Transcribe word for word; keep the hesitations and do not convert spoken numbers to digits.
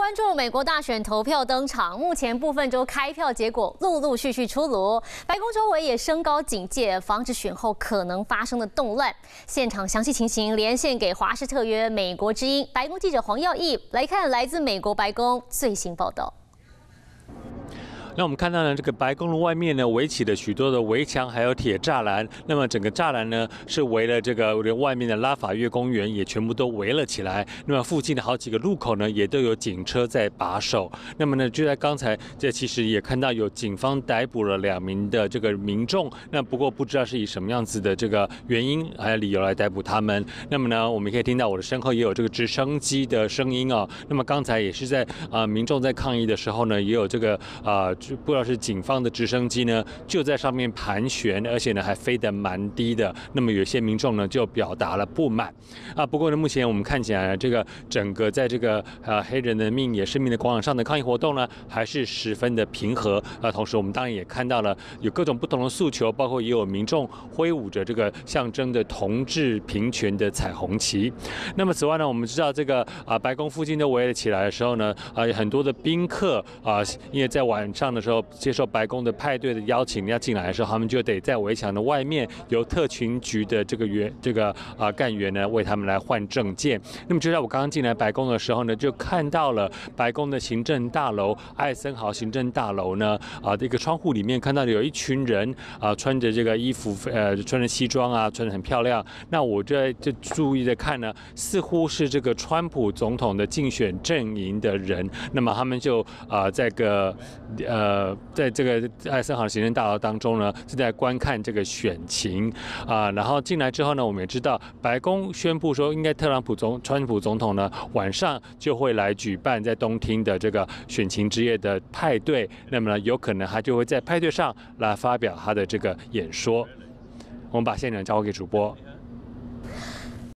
关注美国大选投票登场，目前部分州开票结果陆陆续续出炉，白宫周围也升高警戒，防止选后可能发生的动乱。现场详细情形连线给华视特约美国之音白宫记者黄耀义来看来自美国白宫最新报道。 那我们看到呢，这个白宫的外面呢，围起了许多的围墙，还有铁栅栏。那么整个栅栏呢，是围了这个连外面的拉法叶公园也全部都围了起来。那么附近的好几个路口呢，也都有警车在把守。那么呢，就在刚才，这其实也看到有警方逮捕了两名的这个民众。那不过不知道是以什么样子的这个原因还有理由来逮捕他们。那么呢，我们可以听到我的身后也有这个直升机的声音哦。那么刚才也是在啊、呃、民众在抗议的时候呢，也有这个啊。呃 不知道是警方的直升机呢，就在上面盘旋，而且呢还飞得蛮低的。那么有些民众呢就表达了不满啊。不过呢，目前我们看起来，这个整个在这个呃黑人的命也生命的广场上的抗议活动呢，还是十分的平和。啊，同时我们当然也看到了有各种不同的诉求，包括也有民众挥舞着这个象征的同志平权的彩虹旗。那么此外呢，我们知道这个啊白宫附近都围了起来的时候呢，啊很多的宾客啊，因为在晚上的时候。 接受白宫的派对的邀请要进来的时候，他们就得在围墙的外面，由特勤局的这个员这个啊、呃、干员呢为他们来换证件。那么就在我刚刚进来白宫的时候呢，就看到了白宫的行政大楼艾森豪行政大楼呢啊这个窗户里面看到有一群人啊穿着这个衣服呃穿着西装啊穿得很漂亮。那我就在就注意的看呢，似乎是这个川普总统的竞选阵营的人。那么他们就啊在个呃。 在这个艾森豪行政大楼当中呢，是在观看这个选情啊。然后进来之后呢，我们也知道白宫宣布说，应该特朗普总川普总统呢晚上就会来举办在东厅的这个选情之夜的派对。那么呢，有可能他就会在派对上来发表他的这个演说。我们把现场交给主播。